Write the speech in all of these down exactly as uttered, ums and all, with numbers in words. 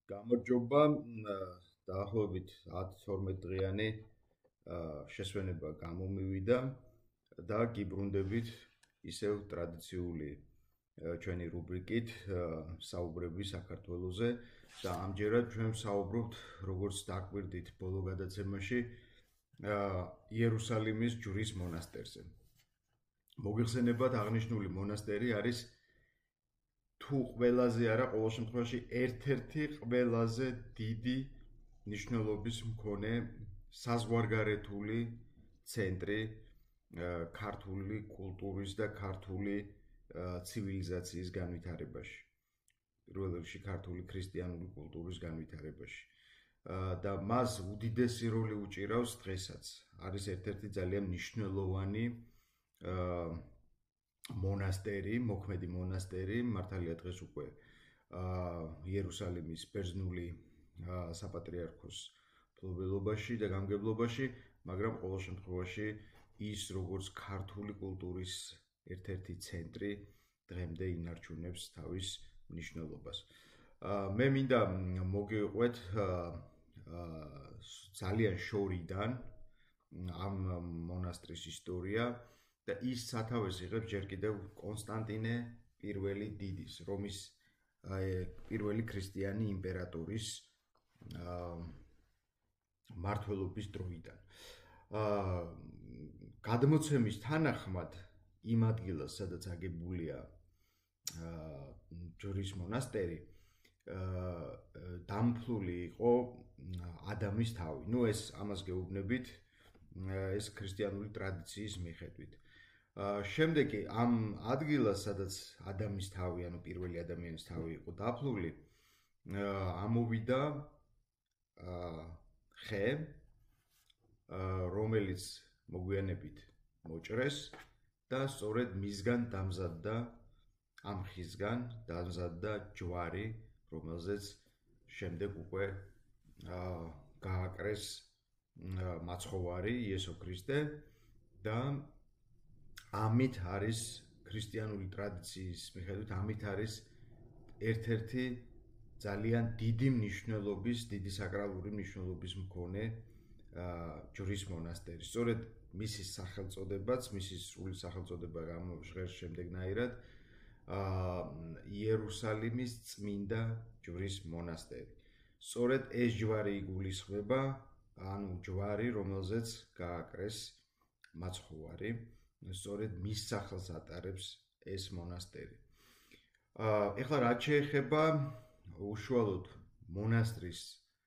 გამარჯობა. დაახლოებით ათი-თორმეტ დღიანი შესვენება გამომივიდა და გიბრუნდებით ისევ ტრადიციული ჩვენი რუბრიკით საუბრები საქართველოზე და ამჯერად ჩვენ საუბრობთ როგორც დაკვირდით ბოლო გადაცემაში იერუსალიმის ჯვრის მონასტერზე. მოგიხსენებათ, აღნიშნული მონასტერი არის თუ ყველაზე არა, ყოველ შემთხვევაში ერთ-ერთი ყველაზე დიდი ნიშნულობის მქონე საზღვარგარეთული ცენტრი ქართული კულტურის და ქართული ცივილიზაციის განვითარებაში. პირველ რიგში ქართული ქრისტიანული კულტურის განვითარებაში. და მას უდიდესი როლი უჭირავს დღესაც. არის ერთ-ერთი ძალიან მნიშვნელოვანი მონასტერი, მოქმედი მონასტერი, მართალია დღეს უკვე იერუსალიმის ბერძნული საპატრიარქოს მფლობელობაში და გამგებლობაში, მაგრამ ყოველ შემთხვევაში ის როგორც ქართული კულტურის ერთ-ერთი ცენტრი დღემდე ინარჩუნებს თავის მნიშვნელობას. მე მინდა მოგიყვეთ ძალიან შორიდან ამ მონასტრის ისტორია და ის სათავეს იღებს ჯერ კიდევ კონსტანტინე პირველი დიდის, რომის პირველი ქრისტიანი იმპერატორის მმართველობის დროიდან. გადმოცემის თანახმად იმ ადგილას, სადაც აგებულია ჯვრის მონასტერი, დამფლული იყო ადამის თავი. ნუ ეს ამას გეუბნებით, ეს ქრისტიანული ტრადიციის მიხედვით. შემდეგ კი ამ ადგილას, სადაც ადამის თავი, ანუ პირველი ადამიანის თავი იყო დაფლული, ამოვიდა ხე, რომელიც მოგვიანებით მოჭრეს და სწორედ მისგან დამზადდა, ამ ხისგან დამზადდა ჯვარი, რომელზეც შემდეგ უკვე გააკრეს მაცხოვარი იესო ქრისტე და ამით არის ქრისტიანული ტრადიციის მიხედვით ამით არის ერთ-ერთი ძალიან დიდი მნიშვნელობის, დიდი საკრალური მნიშვნელობის მქონე ჯვრის მონასტერი. სწორედ მისი სახელწოდებაც, მისი სრული სახელწოდება გამოჟღერს შემდეგნაირად იერუსალიმის წმინდა ჯვრის მონასტერი. სწორედ ეს ჯვარი იგულისხმება, ანუ ჯვარი, რომელზეც გააკრეს მაცხოვარი. სწორედ მის სახელს ატარებს ეს მონასტერი. ეხლა რაც შეეხება უშუალოდ მონასტრის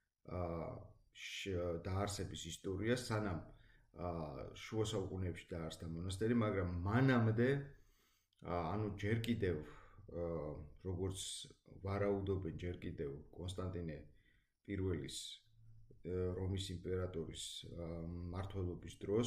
დაარსების ისტორიას, სანამ შუა საუკუნეებში დაარსდა მონასტერი, მაგრამ მანამდე, ანუ ჯერ კიდევ როგორც ვარაუდობენ, ჯერ კიდევ კონსტანტინე პირველის რომის იმპერატორის მმართველობის დროს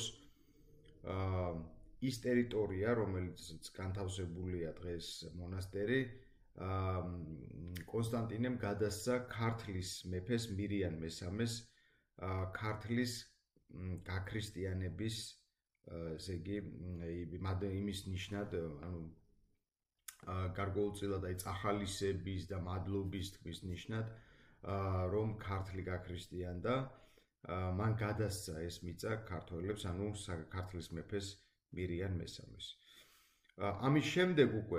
ის ტერიტორია, რომელიც განთავსებულია დღეს მონასტერი, კონსტანტინემ გადასცა ქართლის მეფეს მირიან მესამეს ქართლის გაქრისტიანების, ესე იგი, იმის ნიშნად, ანუ გარკვეულწილად აი წახალისების და მადლობის თქმის ნიშნად, რომ ქართლი გაქრისტიანდა, მან გადასცა ეს მიწა ქართველებს, ანუ ქართლის მეფეს მირიან მესამეს. ამის შემდეგ უკვე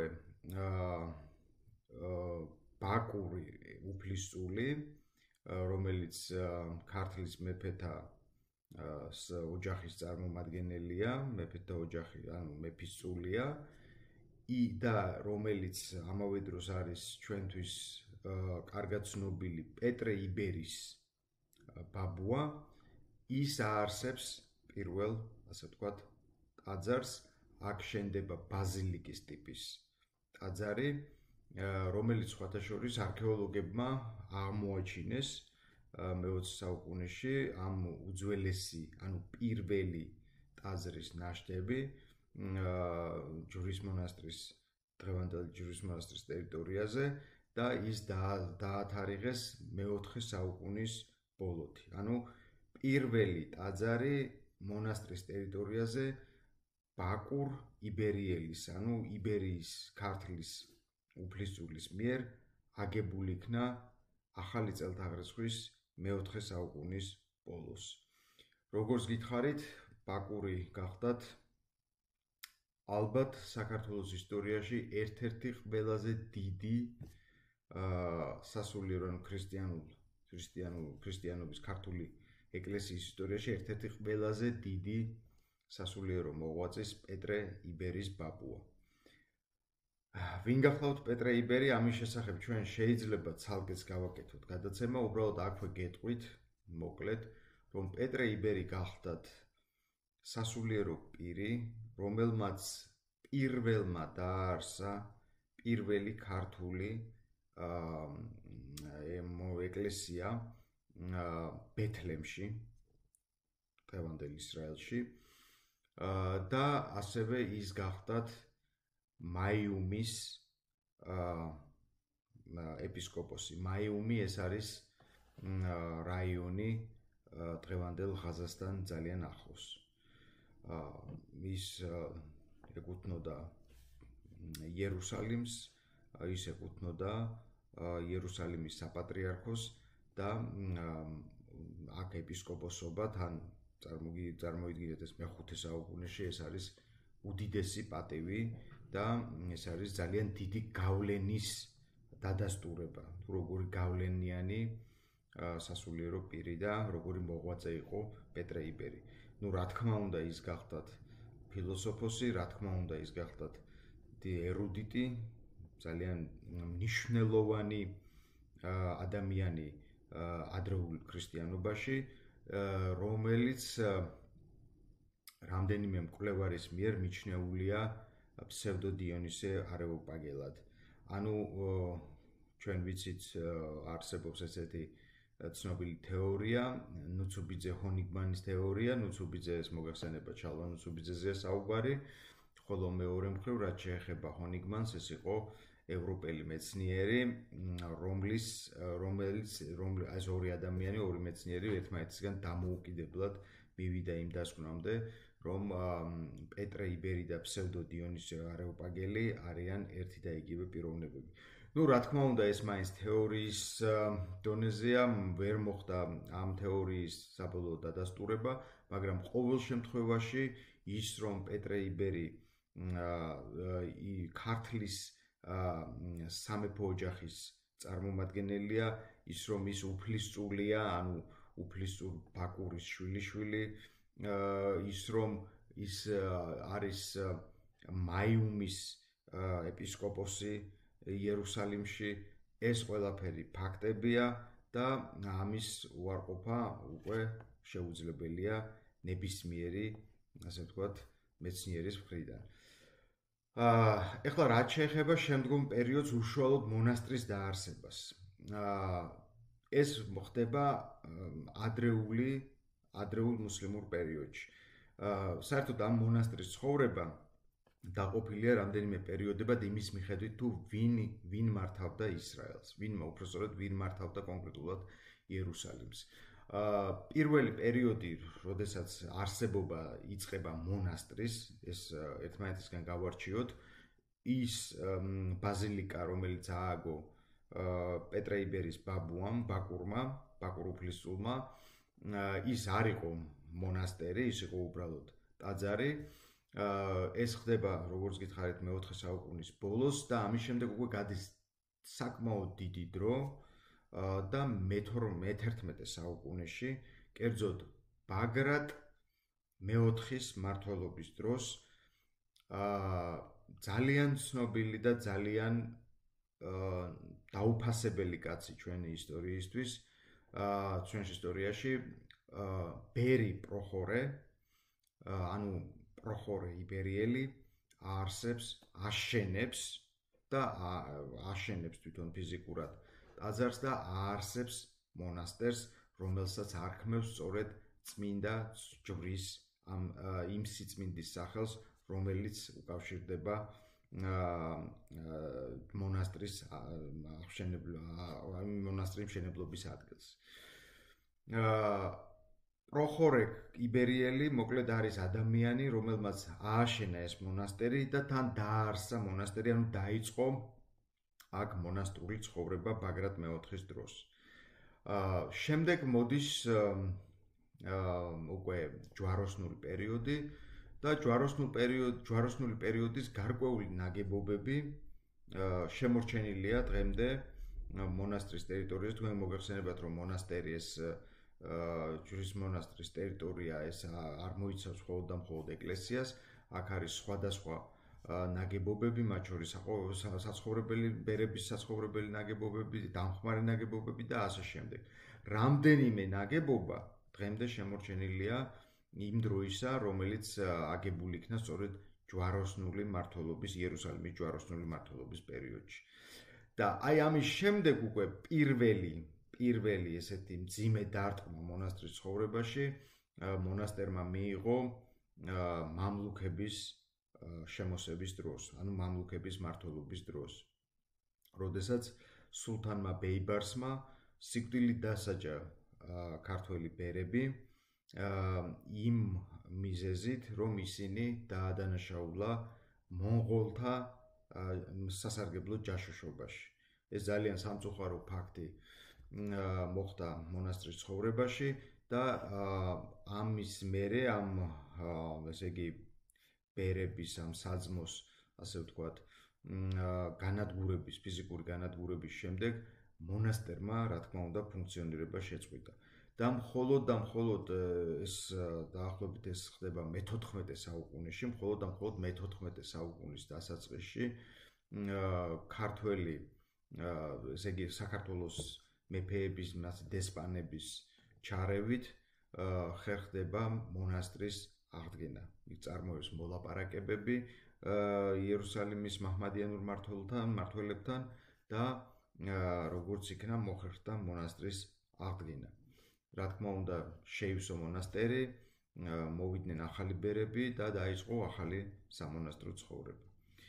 ბაკური უფლისწული, რომელიც ქართლის მეფეთა ოჯახის წარმომადგენელია, მეფეთა ოჯახი, ანუ მეფისწულია და რომელიც ამავე დროს არის ჩვენთვის კარგად ცნობილი პეტრე იბერის ბაბუა, ის აარსებს პირველ, ასე ვთქვათ, ტაძარს, აქ შენდება ბაზილიკის ტიპის ტაძარი, რომელიც სხვათა შორის არქეოლოგებმა აღმოაჩინეს მეოცე საუკუნეში ამ უძველესი, ანუ პირველი ტაძრის ნაშთები ჯვრის მონასტრის, დღევანდელი ჯვრის მონასტრის ტერიტორიაზე და ის დაათარიღეს მეოთხე საუკუნის ბოლოთი. ანუ პირველი ტაძარი მონასტრის ტერიტორიაზე ბაკურ იბერიელის, ანუ იბერიის ქართლის უფლისწულის მიერ აგებული იქნა ახალი წელთაღრიცხვის მეოთხე საუკუნის ბოლოს. Როგორც გითხარით, ბაკური გახდათ ალბათ საქართველოს ისტორიაში ერთ-ერთი ყველაზე დიდი სასულიერო ქრისტიანულ ქრისტიანულ ქრისტიანობის ქართული ეკლესიის ისტორიაში ერთ-ერთი ყველაზე დიდი სასულიერო მოღვაწის პეტრე იბერის ბაბუა. ვინ გახლავთ პეტრე იბერი? ამის შესახებ ჩვენ შეიძლება ცალკეც გავაკეთოთ გადაცემა, უბრალოდ აქვე გეტყვით, მოკლედ, რომ პეტრე იბერი გახლდათ სასულიერო პირი, რომელმაც პირველმა დააარსა პირველი ქართული ეკლესია ბეთლემში, დღევანდელ ისრაელში და ასევე ის გახლდათ მაიუმის ეპისკოპოსი. მაიუმი ეს არის რაიონი დღევანდელ ღაზასთან ძალიან ახლოს. ის ეკუთვნოდა იერუსალიმს, ის ეკუთვნოდა იერუსალიმის საპატრიარქოს და აქ ეპისკოპოსობა თან წარმოიდგინეთ ეს მეხუთე საუკუნეში ეს არის უდიდესი პატივი და ეს არის ძალიან დიდი გავლენის დადასტურება, როგორი გავლენიანი სასულიერო პირი და როგორი მოღვაწე იყო პეტრე იბერი. ნუ რა თქმა უნდა ის გახლდათ ფილოსოფოსი, რა თქმა უნდა ის გახლდათ ერუდიტი, ძალიან მნიშვნელოვანი ადამიანი ადრეულ ქრისტიანობაში, რომელიც რამდენიმე მკვლევარის მიერ მიჩნეულია ფსევდო დიონისე არეოპაგელად. ანუ ჩვენ ვიცით არსებობს ესეთი ცნობილი თეორია, ნუცუბიძე ჰონიგმანის თეორია, ნუცუბიძეს მოგახსენება ჩალვა ნუცუბიძეზეა საუბარი, ხოლო მეორე მხრივ რაც შეეხება ჰონიგმანს, ეს იყო ევროპელი მეცნიერი, რომლის რომელიც ეს ორი ადამიანი, ორი მეცნიერი ერთმანეთისგან დამოუკიდებლად მივიდა იმ დასკვნამდე, რომ პეტრე იბერი და ფსევდო დიონისე არეოპაგელი არიან ერთი და იგივე პიროვნებები. ნუ რა თქმა უნდა ეს მაინც თეორიის დონეზეა, ვერ მოხდა ამ თეორიის საბოლოო დადასტურება, მაგრამ ყოველ შემთხვევაში ის რომ პეტრე იბერი ქართლის სამეფო ოჯახის წარმომადგენელია, ის რომ ის უფლისწულია, ანუ უფლისწულ ბაკურის შვილიშვილი, ის რომ ის არის მაიუმის ეპისკოპოსი იერუსალიმში, ეს ყველაფერი ფაქტებია და ამის უარყოფა უკვე შეუძლებელია ნებისმიერი, ასე ვთქვათ, მეცნიერის მხრიდან. ეხლა რაც შეეხება შემდგომ პერიოდს უშუალოდ მონასტრის დაარსებას. ეს ხდება ადრეული, ადრეულ მუსლიმურ პერიოდში. საერთოდ ამ მონასტრის ცხოვრება დაყოფილია რამდენიმე პერიოდებად იმის მიხედვით თუ ვინ ვინ მართავდა ისრაელს, ვინმა უпроსწორად ვინ მართავდა კონკრეტულად იერუსალიმს. პირველი პერიოდი, როდესაც არსებობა იწყება მონასტრის, ეს ერთმანეთისგან გავარჩიოთ, ის ბაზილიკა, რომელიც ააგო პეტრე იბერის ბაბუამ, ბაკურმა, ბაკურ უფლისწულმა, ის არ იყო მონასტერი, ის იყო უბრალოდ ტაძარი. ეს ხდება, როგორც გითხარით, მეოთხე საუკუნის ბოლოს და ამის შემდეგ უკვე გადის საკმაოდ დიდი დრო და მეთერთმეტე საუკუნეში, კერძოდ ბაგრატ მეოთხის მმართველობის დროს ძალიან ცნობილი და ძალიან დაუფასებელი კაცი ჩვენი ისტორიისთვის, ჩვენს ისტორიაში ბერი პროხორე, ანუ პროხორე იბერიელი აარსებს, აშენებს და აშენებს თვითონ ფიზიკურად ტაძარს და აარსებს მონასტერს, რომელსაც არქმევს სწორედ წმინდა ჯვრის ამ იმ სიწმინდის სახელს, რომელიც უკავშირდება მონასტრის მონასტრის მშენებლობის ადგილს. პროხორე იბერიელი მოკლედ არის ადამიანი, რომელმაც ააშენა ეს მონასტერი და თან დააარსა მონასტერი, ანუ დაიწყო აქ მონასტრული ცხოვრება ბაგრატ მეოთხის დროს. აა შემდეგ მოდის აა უკვე ჯვაროსნული პერიოდი და ჯვაროსნულ პერიოდ ჯვაროსნული პერიოდის გარკვეული ნაგებობები შემორჩენილია დღემდე მონასტრის ტერიტორიაზე. თქვენ მოგეხსენებათ, რომ მონასტერი ეს ჯვრის მონასტრის ტერიტორია ეს არ მოიცავს მხოლოდ და მხოლოდ ეკლესიას, აქ არის სხვადასხვა ნაგებობები, მათ შორის საცხოვრებელი ბერების საცხოვრებელი ნაგებობები, დამხმარე ნაგებობები და ასე შემდეგ. რამდენიმე ნაგებობა დღემდე შემორჩენილია იმ დროისა, რომელიც აგებული იქნა სწორედ ჯვაროსნული მმართველობის, იერუსალიმის ჯვაროსნული მმართველობის პერიოდში. და აი ამის შემდეგ უკვე პირველი პირველი ესეთი მძიმე დარტყმა მონასტრის ცხოვრებაში მონასტერმა მიიღო მამლუქების შემოსების დროს, ანუ მამლუქების მმართველობის დროს. როდესაც სულთანმა ბეიბარსმა სიკვდილით დასაჯა ქართველი ბერები იმ მიზეზით, რომ ისინი დაადანაშაულა მონღოლთა სასარგებლო ჯაშუშობაში. ეს ძალიან სამწუხარო ფაქტი მოხდა მონასტრის ცხოვრებაში და ამის მერე ამ ესე იგი ბერების ამ საძმოს, ასე ვთქვათ, განადგურების, ფიზიკური განადგურების შემდეგ მონასტერმა, რა თქმა უნდა, ფუნქციონირება შეწყვიტა. და მხოლოდ და მხოლოდ ეს დაახლოებით ეს ხდება მეთოთხმეტე საუკუნეში, მხოლოდ და მხოლოდ მეთოთხმეტე საუკუნის დასაწყისში ქართველი, ესე იგი საქართველოს მეფეების, დესპანების ჩარევით ხერხდება მონასტრის აღდგენა. იქ წარმოებს მოლაპარაკებები იერუსალიმის მაჰმადიანურ მმართველთან, მმართველებთან და როგორც იქნა მოხერხდა მონასტრის აღდგენა. რა თქმა უნდა, შეივსო მონასტერი, მოვიდნენ ახალი ბერები და დაიწყო ახალი სამონასტრო ცხოვრება.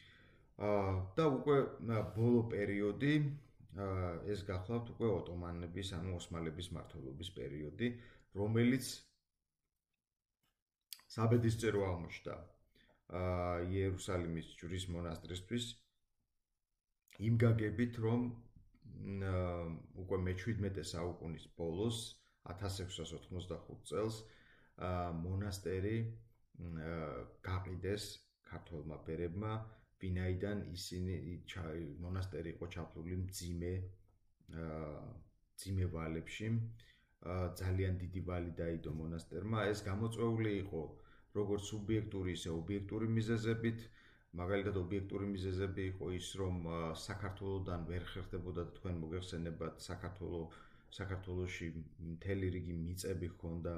და უკვე ბოლო პერიოდი ეს გახლავთ უკვე ოტომანების, ანუ ოსმალების მმართველობის პერიოდი, რომელიც საბედისწერო აღმოჩნდა იერუსალიმის ჯვრის მონასტრისთვის იმ გაგებით, რომ უკვე მეჩვიდმეტე საუკუნის ბოლოს ათას ექვსას ოცდახუთ წელს მონასტერი გაყიდეს ქართველმა ბერებმა, ვინაიდან ისინი მონასტერი იყო ჩაფლული მძიმე მძიმე ვალებში, ძალიან დიდი ვალი დაიდო მონასტერმა. ეს გამოწვეული იყო როგორც სუბიექტური, ისე ობიექტური მიზეზებით. მაგალითად, ობიექტური მიზეზები იყო ის, რომ საქართველოსდან ვერ ხერხდებოდა, თქვენ მოგეხსენებათ, საქართველოს საქართველოში მთელი რიგი მიწები ჰქონდა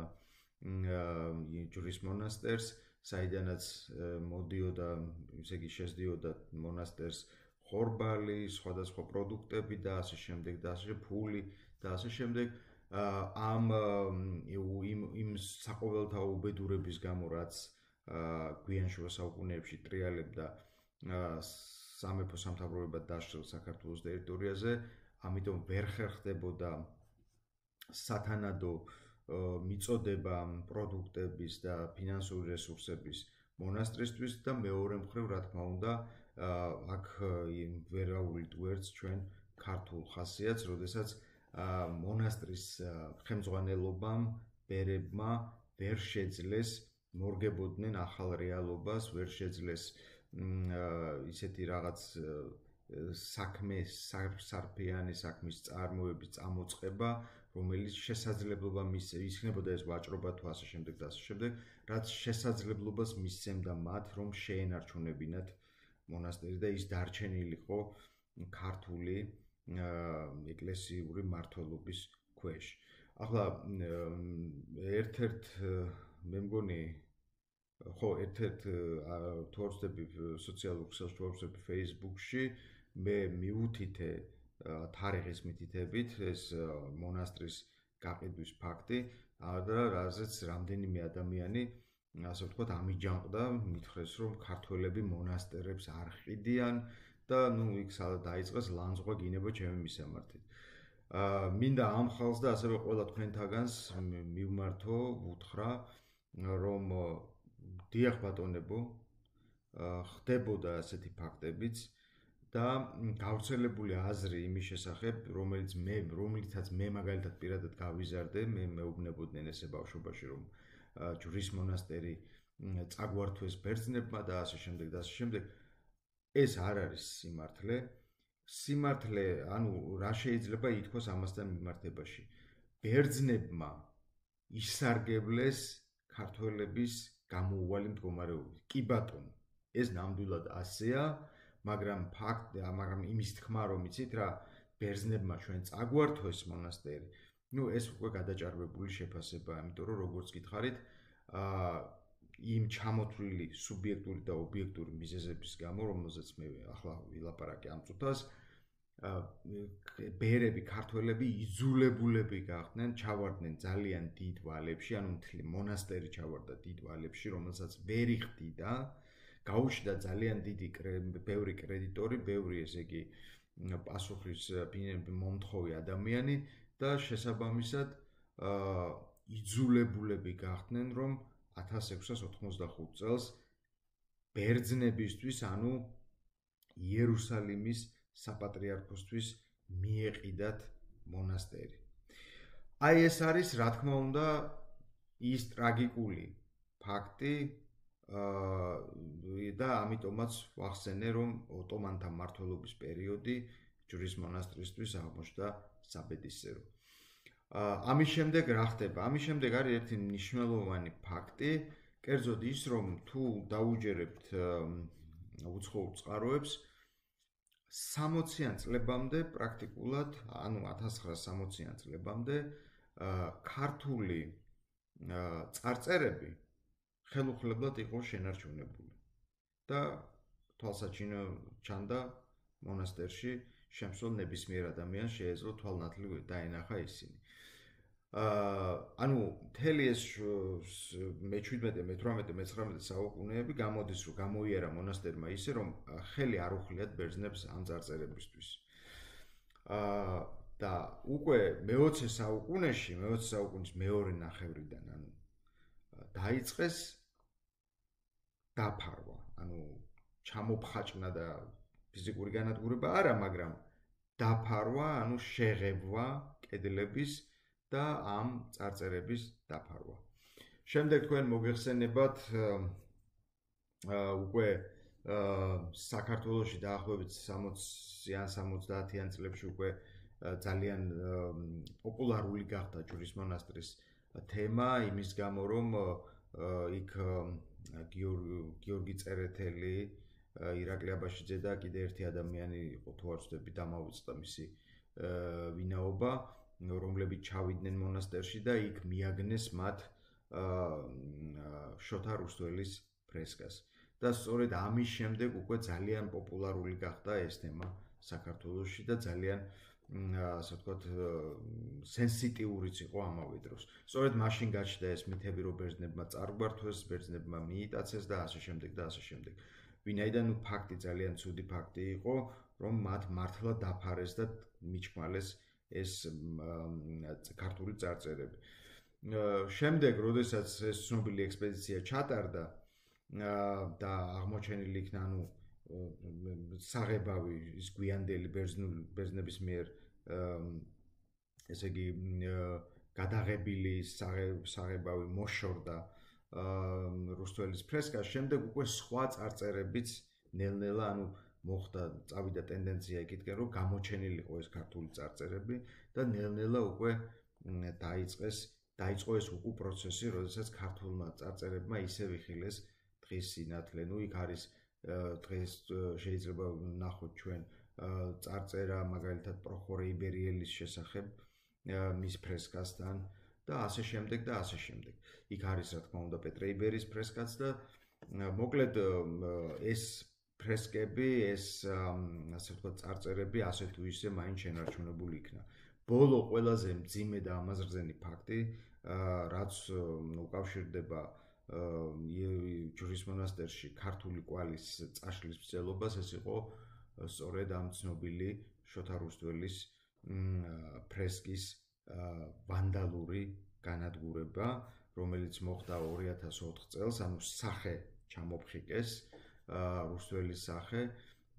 ჯვრის მონასტერს, საიდანაც მოდიოდა, ისე იგი შესდიოდა მონასტერს ხორბალი, სხვადასხვა პროდუქტები და ასე შემდეგ და ასე ფული და ასე შემდეგ. ამ იმ იმ საყოველთაო უბედურების გამო, რაც გვიან შუა საუკუნეებში ტრიალებდა სამეფო სამთავროებად დაშლილ საქართველოს ტერიტორიაზე, ამიტომ ვერ ხერხდებოდა სათანადო მიწოდება პროდუქტების და ფინანსური რესურსების მონასტრისთვის და მეორე მხრივ, რა თქმა უნდა, აქ ვერაუვლით ვერც ჩვენ ქართულ ხასიათს, როდესაც მონასტრის ხელმძღვანელობამ, ბერებმა ვერ შეძლეს მორგებოდნენ ახალ რეალობას, ვერ შეძლეს ისეთი რაღაც საქმე, სარფიანი საქმის წარმოების წამოწყება, რომელიც შესაძლებლობა მისცემდა ეს ვაჭრობა თუ ასე შემდეგ და ასე შემდეგ, რაც შესაძლებლობას მისცემდა მათ, რომ შეენარჩუნებინათ მონასტერი და ის დარჩენილიყო ქართული ეკლესიური მმართველობის ქვეშ. ახლა ერთ-ერთ მე მგონი ხო ერთ-ერთ თუ არ ვცდები სოციალურ ქსელშუაობებში Facebook-ში მე მივუთითე თარიღის მითითებით ეს მონასტრის გაყიდვის ფაქტი და რაზეც რამდენიმე ადამიანი ასე ვთქვათ ამიჯანყდა, მითხრეს რომ ქართველები მონასტერებს არ ყიდიან და ნუ იქ სადაც დაიწყეს ლანძღვა გინება ჩემი მისამართით. მინდა ამ ხალხს და ასევე ყველა თქვენთაგანს მივმართო, ვუთხრა რომ დიახ ბატონებო, ხდებოდა ასეთი ფაქტებიც და გავრცელებული აზრი იმის შესახებ, რომელიც მე, რომლითაც მე მაგალითად პირადად გავიზარდე, მე მეუბნებოდნენ ესე ბავშვობაში, რომ ჯვრის მონასტერი წაგვართვეს ბერძნებმა და ასე შემდეგ და ასე შემდეგ. ეს არ არის სიმართლე. სიმართლე, ანუ რა შეიძლება ითქვას ამასთან მიმართებაში. ბერძნებმა ისარგებლეს ქართველების გამოუვალი მდგომარეობით. კი ბატონო, ეს ნამდვილად ასეა, მაგრამ ფაქტ, მაგრამ იმის თქმა რომ იცით რა, ბერძნებმა ჩვენ წაგვართვეს მონასტერი. ნუ ეს უკვე გადაჭარბებული შეფასებაა, იმიტომ რომ როგორც გითხარით, აა იმ ჩამოთვლილი სუბიექტური და ობიექტური მიზეზების გამო, რომელზეც მე ახლა ვილაპარაკე ამ წუთას, ბერები, ქართველები იძულებულები გახდნენ, ჩავარდნენ ძალიან დიდ ვალებში, ანუ მთლი მონასტერი ჩავარდა დიდ ვალებში, რომელსაც ვერ იხდიდა, გაუჩნდა ძალიან დიდი ბევრი კრედიტორი, ბევრი ესე იგი პასუხის მომთხოვი ადამიანი და შესაბამისად იძულებულები გახდნენ, რომ ათას ექვსას ოთხმოცდახუთ წელს ბერძნებისთვის, ანუ იერუსალიმის საპატრიარქოსთვის მიეყიდათ მონასტერი. აი ეს არის, რა თქმა უნდა, ის ტრაგიკული ფაქტი და ამიტომაც ვახსენე, რომ ოტომანთა მმართველობის პერიოდი ჯვრის მონასტრისთვის აღმოჩნდა საბედისწერო. ამის შემდეგ რა ხდება? ამის შემდეგ არის ერთი მნიშვნელოვანი ფაქტი, კერძოდ ის, რომ თუ დაუჯერებთ უცხოურ წყაროებს, სამოციან წლებამდე პრაქტიკულად, ანუ ათას ცხრაას სამოციან წლებამდე ქართული წარწერები ხელუხლებლად იყო შენარჩუნებული და თვალსაჩინო ჩანდა მონასტერში შემსვლელ ნებისმიერ ადამიანს შეეძლო თვალნათლი დაენახა ისინი. ანუ მთელი ეს მეჩვიდმეტე, მეთვრამეტე, მეცხრამეტე საუკუნეები გამოდის, რომ გამოიარა მონასტერმა ისე, რომ ხელი არ უხლიათ ბერძნებს ამ წარწერებისთვის. და უკვე მეოცე საუკუნეში, მეოცე საუკუნის მეორე ნახევრიდან, ანუ დაიწყეს დაფარვა, ანუ ჩამოფხაჭნა და ფიზიკური განადგურება არა, მაგრამ დაფარვა, ანუ შეღებვა კედლების და ამ წარწერების დაფარვა. შემდეგ თქვენ მოგეხსენებათ უკვე საქართველოში დაახლოებით სამოციან სამოცდაათიან წლებში უკვე ძალიან პოპულარული გახდა ჯვრის მონასტრის თემა, იმის გამო რომ იქ გიორგი წერეთელი, ირაკლი აბაშიძე და კიდე ერთი ადამიანი იყო, თუ არ ვცდები, დამავიწყდა მისი ვინაობა, რომლებიც ჩავიდნენ მონასტერში და იქ მიაგნეს მათ შოთა რუსტველის ფრესკას. და სწორედ ამის შემდეგ უკვე ძალიან პოპულარული გახდა ეს თემა საქართველოში და ძალიან ასე ვთქვათ, სენსიტიურიც იყო ამავე დროს. სწორედ მაშინ გაჩნდა ეს მითები, რომ ბერძნებმა წარგვართვეს, ბერძნებმა მიიტაცეს და ასე შემდეგ და ასე შემდეგ. ვინაიდან ნუ ფაქტი ძალიან ცუდი ფაქტი იყო, რომ მათ მართლა დაფარეს და მიჩქმალეს ეს ქართული წარწერები. შემდეგ, როდესაც ეს ცნობილი ექსპედიცია ჩატარდა და აღმოჩენილი იქნა, ანუ საღებავი, ის გვიანდელი ბერძნების მიერ ესე იგი გადაღებილი საღებავი მოშორდა რუსტველის ფრესკას, შემდეგ უკვე სხვა წარწერებიც ნელ-ნელა, ანუ მოხდა, წავიდა ტენდენცია იქითკენ, რომ გამოჩენილი იყო ეს ქართული წარწერები და ნელ-ნელა უკვე დაიწყეს, დაიწყო ეს უკვე პროცესი, როდესაც ქართულმა წარწერებმა ისევ იხილეს დღის სინათლე. ნუ იქ არის დღეს შეიძლება ვნახოთ ჩვენ წარწერა მაგალითად პროხორე იბერიელის შესახებ მის ფრესკასთან და ასე შემდეგ და ასე შემდეგ. იქ არის რა თქმა უნდა პეტრე იბერის ფრესკაც და მოკლედ ეს ფრესკები, ეს ასე ვთქვათ წარწერები ასე თუ ისე მაინც შენარჩუნებული იქნა. ბოლო ყველაზე მძიმე და ამაზრზენი ფაქტი, რაც უკავშირდება ჯვრის მონასტერში ქართული კვალის წაშლის მცდელობას, ეს იყო სწორედ ამ ცნობილი შოთა რუსტველის ფრესკის ვანდალური განადგურება, რომელიც მოხდა ორი ათას ოთხ წელს, ანუ სახე ჩამოფხიკეს, რუსტველის სახე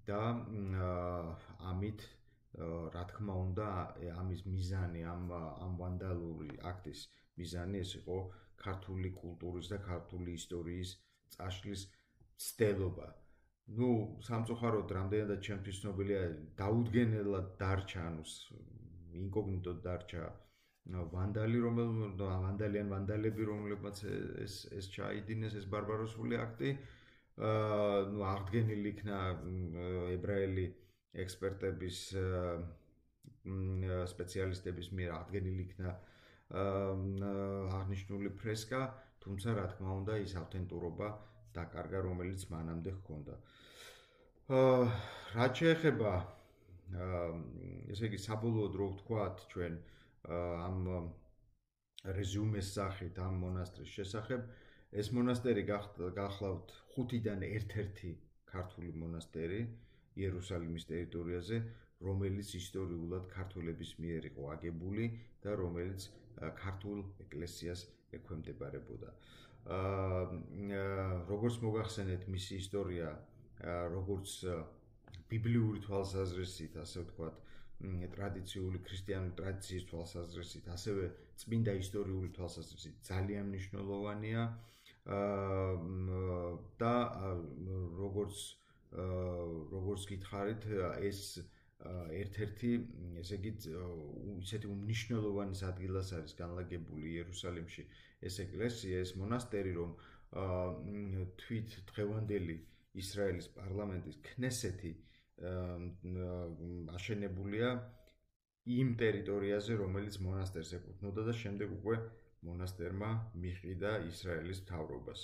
და ამით რა თქმა უნდა ამის მიზანი ამ ამ ვანდალური აქტის მიზანი ეს იყო ქართული კულტურის და ქართული ისტორიის წაშლის ცდელობა. ნუ სამწუხაროდ რამდენადაც ჩემთვის ცნობილია დაუდგენელად დარჩა ანუ ინკოგნიტოდ დარჩა ვანდალი რომელმაც ვანდალიან ვანდალები რომლებმაც ეს ეს ჩაიდინეს ეს ბარბაროსული აქტი აა ნუ აღდგენილი იქნა ებრაელი ექსპერტების სპეციალისტების მიერ აღდგენილი იქნა აღნიშნული ფრესკა, თუმცა რა თქმა უნდა ის ავთენტურობა დაკარგა, რომელიც მანამდე ჰქონდა. აა რაც შეეხება ესე იგი საბოლოოდ რო ვთქვათ ჩვენ ამ რეზუმეს სახით ამ მონასტრის შესახებ, ეს მონასტერი გახლავთ ხუთიდან ერთ-ერთი ქართული მონასტერი იერუსალიმის ტერიტორიაზე, რომელიც ისტორიულად ქართველების მიერ იყო აგებული და რომელიც ქართულ ეკლესიას ექვემდებარებოდა. აა როგორც მოგახსენეთ, მისი ისტორია როგორც ბიბლიური თვალსაზრისით, ასე ვთქვათ, ტრადიციული ქრისტიანული ტრადიციის თვალსაზრისით, ასევე წმინდა ისტორიული თვალსაზრისით ძალიან მნიშვნელოვანია. აა და როგორც როგორც გითხარით, ეს ერთ-ერთი, ესე იგი, ისეთი უმნიშვნელოვანეს ადგილას არის განლაგებული იერუსალიმში ეს ეკლესია, ეს მონასტერი, რომ თვით დღევანდელი ისრაელის პარლამენტის ქნესეთი აშენებულია იმ ტერიტორიაზე, რომელიც მონასტერს ეკუთვნოდა და შემდეგ უკვე მონასტერმა მიჰყიდა ისრაელის მთავრობას.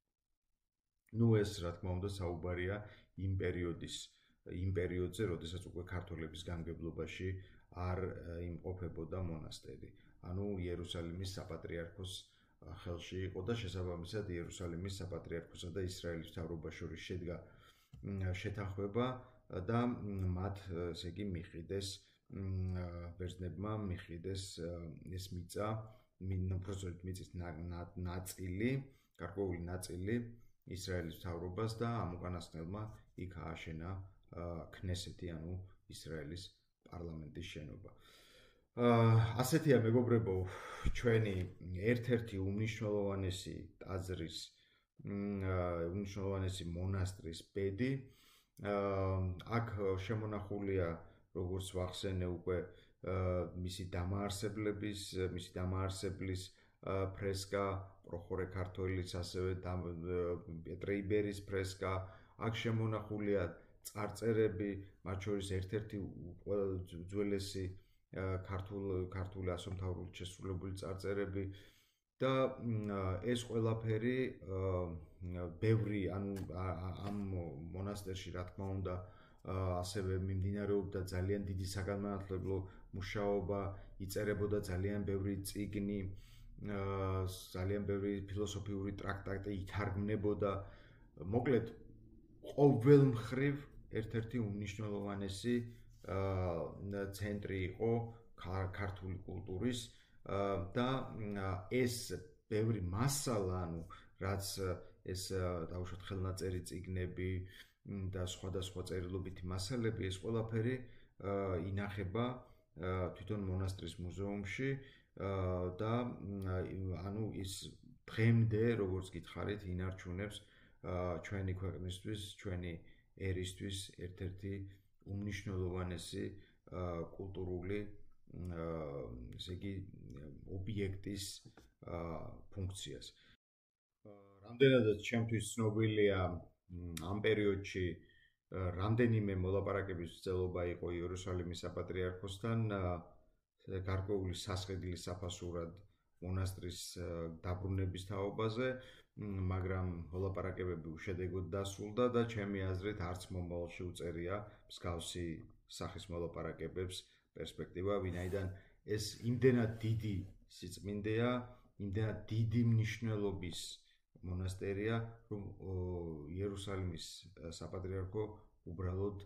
ნუ ეს რა თქმა უნდა საუბარია იმ პერიოდის იმ პერიოდზე, როდესაც უკვე ქართველების განმგებლობაში არ იმყოფებოდა მონასტერი. ანუ იერუსალიმის საპატრიარქოს ხელში იყო და შესაბამისად იერუსალიმის საპატრიარქოსა და ისრაელის მთავრობას შორის შედგა შეთანხმება და მათ ესე იგი მიჰყიდეს ბერძნებმა მიჰყიდეს ეს მიწა, უпростоრით მიწის ნაწილი, გარკვეული ნაწილი ისრაელის მთავრობას და ამ უკანასკნელმა იქ ააშენა ქნესეთი, ანუ ისრაელის პარლამენტის შენობა. ასეთია მეგობრებო, ჩვენი ერთ-ერთი უმნიშვნელოვანესი ტაძრის, უმნიშვნელოვანესი მონასტრის ბედი. აქ შემონახულია, როგორც ვახსენე უკვე, მისი დამაარსებლების, მისი დამაარსებლის ფრესკა, პროხორე ქართველის, ასევე პეტრე იბერის ფრესკა. აქ შემონახულია წარწერები, მათ შორის ერთ-ერთი უძველესი ქართული ასომთავრული შესრულებული წარწერები და ეს ყველაფერი ბევრი, ანუ ამ მონასტერში რა თქმა უნდა ასევე მიმდინარეობდა ძალიან დიდი საგანმანათლებლო მუშაობა, იწერებოდა ძალიან ბევრი წიგნი, ძალიან ბევრი ფილოსოფიური ტრაქტატი ითარგმნებოდა. მოკლედ, ყოველ მხრივ ერთ-ერთი უმნიშვნელოვანესი ცენტრი იყო ქართული კულტურის და ეს ბევრი მასალა, ანუ რაც ეს დაუშვათ ხელნაწერი წიგნები და სხვადასხვა წერილობითი მასალები, ეს ყველაფერი ინახება თვითონ მონასტრის მუზეუმში და ანუ ის დღემდე, როგორც გითხარით, ინარჩუნებს ჩვენი ქვეყნისთვის, ჩვენი ერისთვის ერთ-ერთი უმნიშვნელოვანესი კულტურული, ესე იგი, ობიექტის ფუნქციას. რამდენადაც ჩემთვის ცნობილია ამ პერიოდში რამდენიმე მოლაპარაკების მცდელობა იყო იერუსალიმის საპატრიარქოსთან გარკვეული სასყიდლის საფასურად მონასტრის დაბრუნების თაობაზე, მაგრამ მოლაპარაკებები უშედეგოდ დასრულდა და ჩემი აზრით არც მომავალში უწერია მსგავსი სახის მოლაპარაკებებს პერსპექტივა, ვინაიდან ეს იმდენად დიდი სიწმინდეა, იმდენად დიდი მნიშვნელობის მონასტერია, რომ იერუსალიმის საპატრიარქო უბრალოდ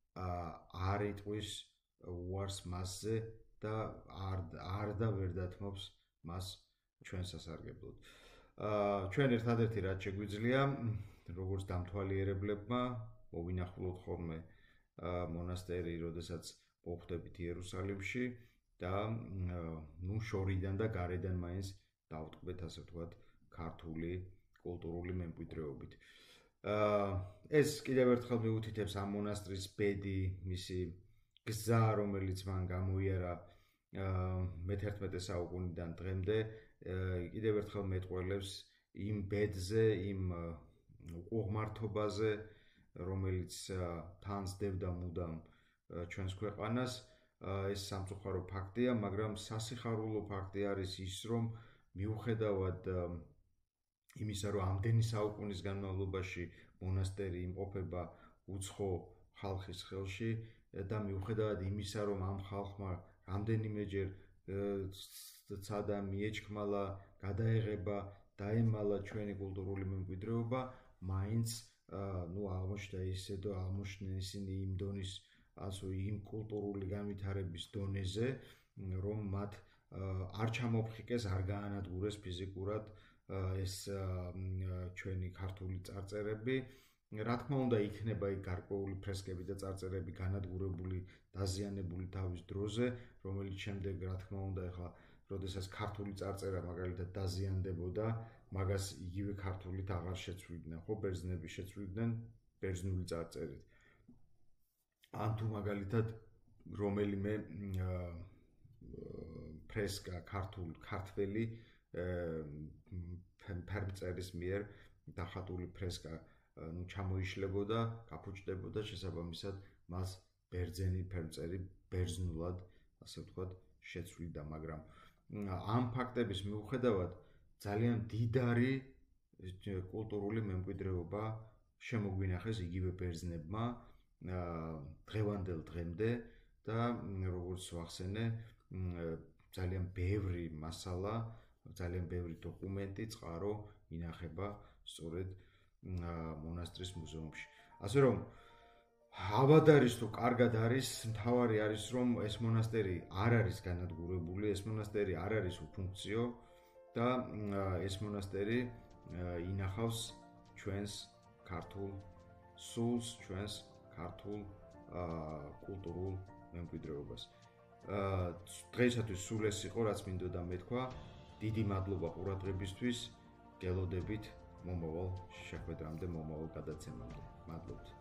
არ იტყვის უარს მასზე და არ და ვერ დათმობს მას ჩვენ სასარგებლოდ. ჩვენ ერთადერთი რაც შეგვიძლია, როგორც დამთვალიერებლებმა, მოვინახულოთ ხოლმე მონასტერი, როდესაც მოხვდებით იერუსალიმში და ნუ შორიდან და გარედან მაინც დავტყბეთ, ასე ვთქვათ, ქართული კულტურული მემკვიდრეობით. ეს კიდევ ერთხელ მიუთითებს ამ მონასტრის ბედი, მისი გზა, რომელიც მან გამოიარა მეთერთმეტე საუკუნიდან დღემდე, კიდევ ერთხელ მეტყველებს იმ ბედზე, იმ უღმართობაზე, რომელიც თანსდებდა მუდამ ჩვენს ქვეყანას. ეს სამწუხარო ფაქტია, მაგრამ სასიხარულო ფაქტი არის ის, რომ მიუხედავად იმისა, რომ ამდენი საუკუნის განმავლობაში მონასტერი იმყოფება უცხო ხალხის ხელში და მიუხედავად იმისა, რომ ამ ხალხმა რამდენიმეჯერ ცადა, მიეჩქმალა, გადაეღება, დაემალა ჩვენი კულტურული მემკვიდრეობა, მაინც ნუ აღმოჩნდა ისე და აღმოჩნდნენ ისინი იმ დონის, ასე იმ კულტურული განვითარების დონეზე, რომ მათ არ ჩამოფხიკეს, არ გაანადგურეს ფიზიკურად ეს ჩვენი ქართული წარწერები. რა თქმა უნდა, იქნება იქ გარკვეული ფრესკები და წარწერები განადგურებული, დაზიანებული თავის დროზე, რომელიც შემდეგ, რა თქმა უნდა, ახლა როდესაც ქართული წარწერა მაგალითად დაზიანდებოდა, მაგას იგივე ქართულით აღარ შეცვლიდნენ, ხო, ბერძნები შეცვლიდნენ ბერძნული წარწერით. ან თუ მაგალითად რომელიმე ფრესკა ქართულ ქართველი ფერმწერის მიერ დახატული ფრესკა ნუ ჩამოიშლებოდა, გაფუჭდებოდა, შესაბამისად მას ბერძენი ფერმწერი ბერძნულად, ასე ვთქვათ, შეცვლიდა, მაგრამ ამ ფაქტების მიუხედავად ძალიან დიდარი კულტურული მემკვიდრეობა შემოგვინახეს იგივე ბერძნებმა დღევანდელ დღემდე და როგორც ვახსენე, ძალიან ბევრი მასალა, ძალიან ბევრი დოკუმენტი, წყარო ინახება სწორედ მონასტრის მუზეუმში. ასე რომ ავად არის თუ კარგად არის, მთავარი არის, რომ ეს მონასტერი არ არის განადგურებული, ეს მონასტერი არ არის უფუნქციო და ეს მონასტერი ინახავს ჩვენს ქართულ სულს, ჩვენს ქართულ კულტურულ მემკვიდრეობას. დღეისათვის სულ ეს იყო, რაც მინდოდა მეთქვა. დიდი მადლობა ყურადღებისთვის. გელოდებით მომავალ შეხვედრამდე, მომავალ გადაცემამდე. მადლობთ.